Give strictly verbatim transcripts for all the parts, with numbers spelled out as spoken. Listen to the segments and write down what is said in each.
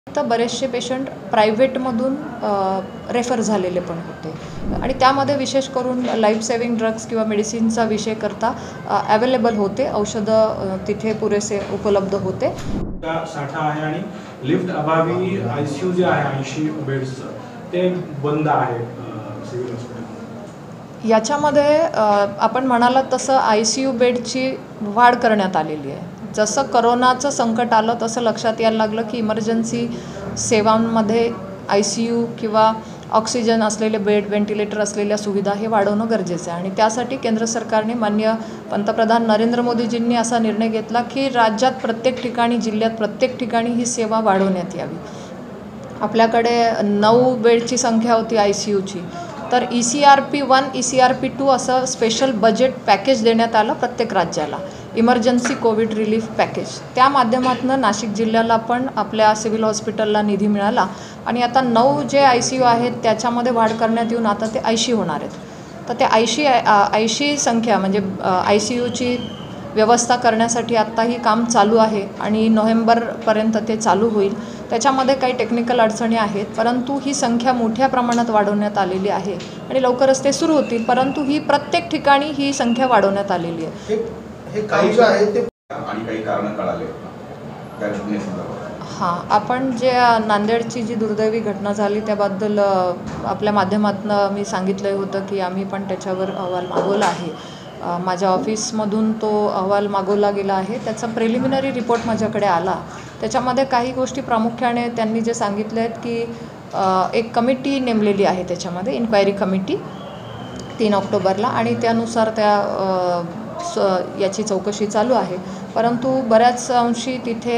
तर बरेचसे patient प्रायव्हेटमधून refer झालेले पण होते आणि त्यामध्ये विशेष करून लाईफ सेव्हिंग ड्रग्स किंवा मेडिसिनचा विषय करता अवेलेबल होते, औषधं तिथे पुरेसे उपलब्ध होते. साठा आहे आणि लिफ्ट अभावी आयसीयू जे आहे ऐंशी बेड्सचं ते बंद आहे सिव्हिल हॉस्पिटल. याच्यामध्ये आपण म्हणालात तसं आय सी यू बेडची वाढ करण्यात आलेली आहे. जसं करोनाचं संकट आलं तसं लक्षात यायला लागलं की इमर्जन्सी सेवांमध्ये आय सी यू किंवा ऑक्सिजन असलेले बेड, व्हेंटिलेटर असलेल्या सुविधा हे वाढवणं गरजेचं आहे आणि त्यासाठी केंद्र सरकारने माननीय पंतप्रधान नरेंद्र मोदीजींनी असा निर्णय घेतला की राज्यात प्रत्येक ठिकाणी, जिल्ह्यात प्रत्येक ठिकाणी ही सेवा वाढवण्यात यावी. आपल्याकडे नऊ बेडची संख्या होती आय सी यूची, तर E C R P one, E C R P two असं स्पेशल बजेट पॅकेज देण्यात आलं प्रत्येक राज्याला, इमर्जन्सी कोविड रिलीफ पॅकेज. त्या माध्यमातून नाशिक जिल्ह्याला पण आपल्या सिव्हिल हॉस्पिटलला निधी मिळाला आणि आता नऊ जे आय सी यू आहेत त्याच्यामध्ये वाढ करण्यात येऊन आता ते ऐंशी होणार आहेत. तर ते ऐंशी ऐंशी संख्या म्हणजे आय सी यूची व्यवस्था करण्यासाठी आत्ताही काम चालू आहे आणि नोव्हेंबरपर्यंत ते चालू होईल. त्याच्यामध्ये काही टेक्निकल अडचणी आहेत, परंतु ही संख्या मोठ्या प्रमाणात वाढवण्यात आलेली आहे आणि लवकरच ते सुरू होतील. परंतु ही प्रत्येक ठिकाणी ही संख्या वाढवण्यात आलेली आहे. हे काही जे आहे ते आणि काही कारण कळाले त्या हां, आपण जे नांदेडची जी दुर्दैवी घटना झाली त्याबद्दल आपल्या माध्यमातून मी सांगितलं होतं की आम्ही पण त्याच्यावर अहवाल मागवला आहे. माझ्या ऑफिसमधून तो अहवाल मागवला गेला आहे. त्याचा प्रिलिमिनरी रिपोर्ट माझ्याकडे आला. त्याच्यामध्ये काही गोष्टी प्रामुख्याने त्यांनी जे सांगितले आहेत की एक कमिटी नेमलेली आहे त्याच्यामध्ये, इन्क्वायरी कमिटी तीन ऑक्टोबरला आणि त्यानुसार त्या स याची चौकशी चालू आहे. परंतु बऱ्याच अंशी तिथे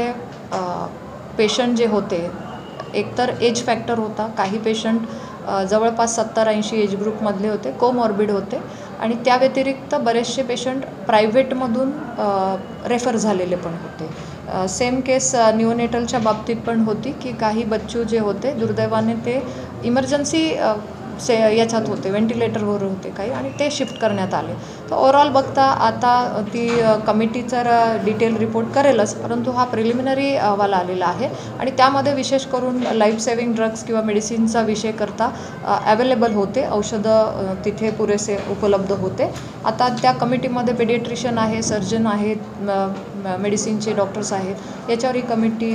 पेशंट जे होते, एकतर एज फॅक्टर होता, काही पेशंट जवळपास सत्तर ऐंशी एज ग्रुपमधले होते, कोमॉर्बिड होते आणि त्या व्यतिरिक्त बरेचसे पेशंट प्रायव्हेटमधून रेफर झालेले पण होते. सेम केस न्यूनेटलच्या बाबतीत पण होती की काही बच्चू जे होते दुर्दैवाने ते इमर्जन्सी से याच्यात होते, व्हेंटिलेटरवर होते काही आणि ते शिफ्ट करण्यात आले. तर ओव्हरऑल बघता आता ती कमिटी तर डिटेल रिपोर्ट करेलच, परंतु हा प्रिलिमिनरी अहवाल आलेला आहे आणि त्यामध्ये विशेष करून लाईफ सेव्हिंग ड्रग्स किंवा मेडिसिनचा विषय करता अवेलेबल होते, औषधं तिथे पुरेसे उपलब्ध होते. आता त्या कमिटीमध्ये पेडियाट्रिशियन आहे, सर्जन आहेत, मेडिसिनचे डॉक्टर्स आहेत. याच्यावर ही कमिटी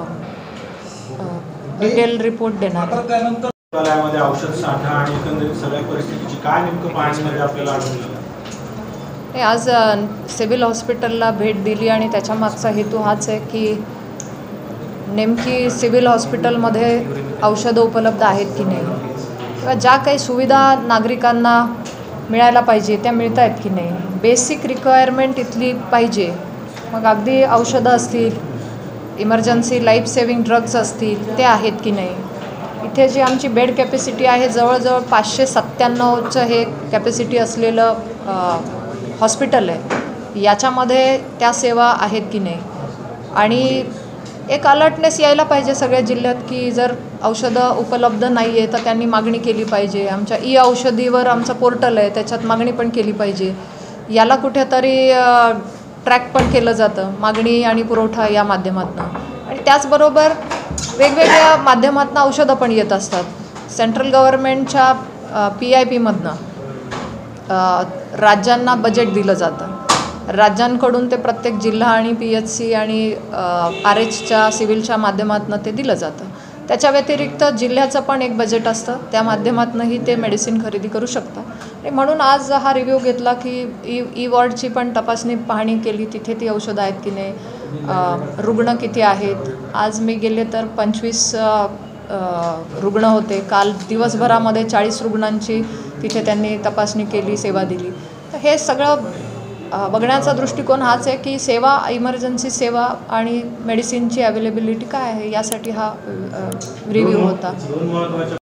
डिटेल रिपोर्ट देणार आहे. रुग्णालयामध्ये औषध साठा आणि एकंदरीत सगळ्या परिस्थितीची काय नेमकं पाहण्यामध्ये आपल्याला आढळलं? हे आज सिव्हिल हॉस्पिटलला भेट दिली आणि त्याच्यामागचा हेतू हाच आहे की नेमकी सिव्हिल हॉस्पिटलमध्ये औषधं उपलब्ध आहेत की नाही किंवा ज्या काही सुविधा नागरिकांना मिळायला पाहिजे त्या मिळत आहेत की नाही, बेसिक रिक्वायरमेंट इथली पाहिजे. मग अगदी औषधं असतील, इमर्जन्सी लाईफ सेव्हिंग ड्रग्स असतील ते आहेत की नाही. इथे जी आमची बेड कॅपॅसिटी आहे जवळजवळ पाचशे सत्त्याण्णवचं हे कॅपॅसिटी असलेलं हॉस्पिटल आहे. याच्यामध्ये त्या सेवा आहेत की नाही आणि एक अलर्टनेस यायला पाहिजे सगळ्या जिल्ह्यात की जर औषधं उपलब्ध नाही आहे तर त्यांनी मागणी केली पाहिजे. आमच्या ई औषधीवर आमचं पोर्टल आहे, त्याच्यात मागणी पण केली पाहिजे. याला कुठेतरी ट्रॅक पण केलं जातं मागणी आणि पुरवठा या माध्यमातून आणि त्याचबरोबर वेगवेगळ्या माध्यमातून औषधं पण येत असतात. सेंट्रल गव्हर्नमेंटच्या पी आय पीमधनं राज्यांना बजेट दिलं जातं. राज्यांकडून ते प्रत्येक जिल्हा आणि पी एच सी आणि आर एचच्या सिव्हिलच्या माध्यमातून ते दिलं जातं. त्याच्या व्यतिरिक्त जिल्ह्याचं पण एक बजेट असतं, त्या माध्यमातूनही ते मेडिसिन खरेदी करू शकतात. आणि म्हणून आज हा रिव्ह्यू घेतला की ई ई वॉर्डची पण तपासणी पाहणी केली, तिथे ती औषधं आहेत की नाही, रुग्ण किती आहेत. आज मी गेले तर पंचवीस रुग्ण होते. काल दिवसभरामध्ये चाळीस रुग्णांची तिथे त्यांनी तपासणी केली, सेवा दिली. तर हे सगळं बघण्याचा दृष्टिकोन हाच आहे की सेवा, इमर्जन्सी सेवा आणि मेडिसिनची अवेलेबिलिटी काय आहे यासाठी हा रिव्ह्यू होता.